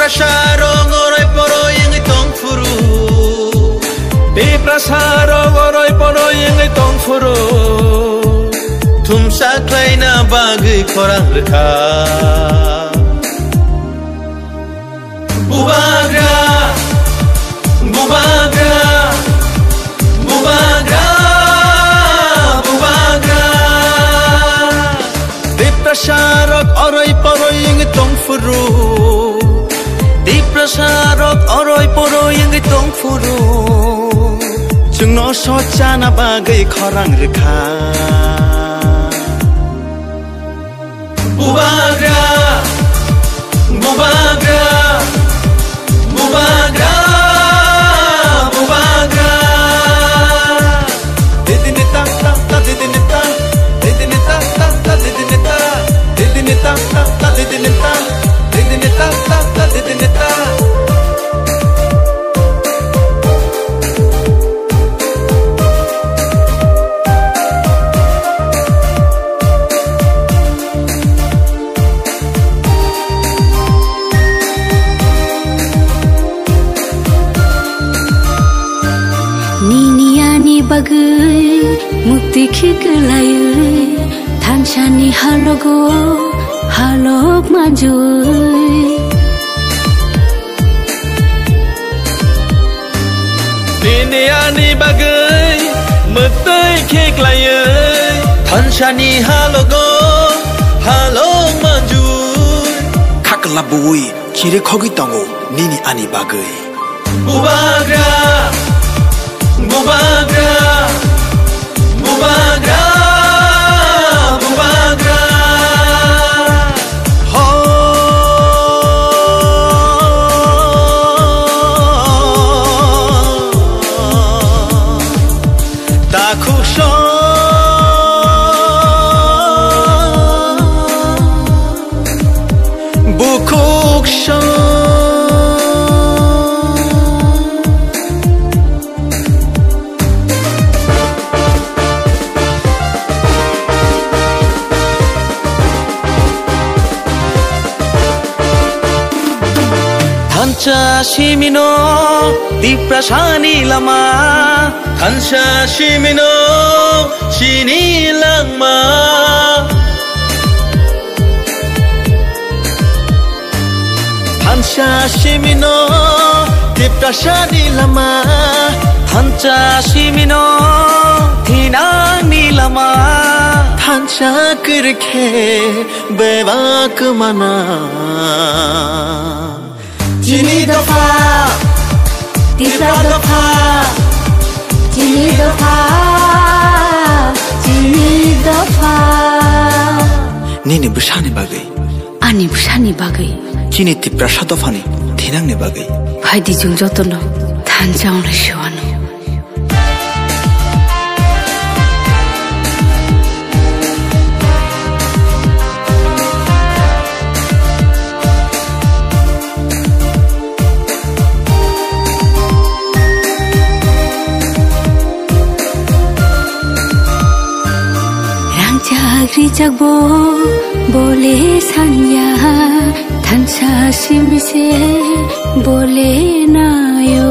prasarong oroy poroy ingi tong furu di prasarong oroy poroy ingi tong furu tum saklay na bagay korang rekha bubagra bubagra bubagra bubagra di prasarong oroy poroy ingi tong furu di prasarong oroy poroy ingi tong furu chung no sochana bagay korang rekha bubagra bubagra bubagra bubagra didinita ta didinita didinita ta didinita didinita ta didinita didinita ta didinita bagai mukti khiklai thanchani halogo halok majui diniani bagai mukti khiklai thanchani halogo halok majui khakla bui khire khogi tango nini ani bagai bubagra bubagra bubagra bubagra ho ta khusho bukuksho Thancha shimino di prasani lama Thancha shimino shini lama Thancha shimino di prasani lama Thancha shimino thinani lama Thancha kirkhe bevak mana Jini dofa, tiga dofa, jini dofa, jini dofa. Nini bersani bagai, ani bersani bagai. Kini tipra dofa ni, tinang ni bagai. Hai di jung jotono, thanjang le shwano. Jagbo bole sanya thancha simise bole nayo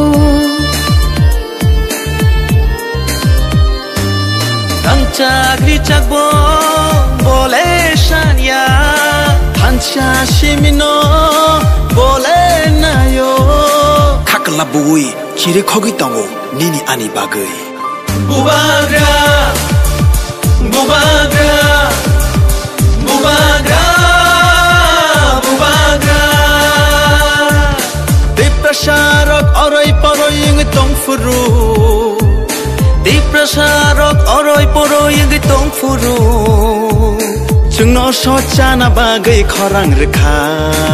thancha jagbo bole sanya thancha simino bole nayo khakla bui khire khogi tango nini ani bagai bubagra bubagra bubagra bubagra di prasarok oroy poroy ingi tong furu di prasarok oroy poroy ingi tong furu chung no sochana bagai korang rekha